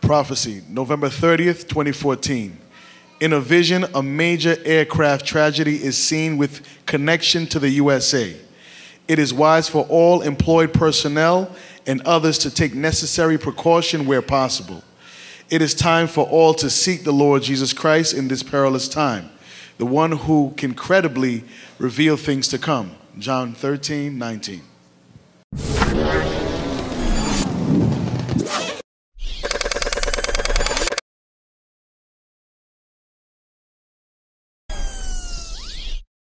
Prophecy, November 30th, 2014. In a vision, a major aircraft tragedy is seen with connection to the USA. It is wise for all employed personnel and others to take necessary precaution where possible. It is time for all to seek the Lord Jesus Christ in this perilous time, the one who can credibly reveal things to come. John 13:19.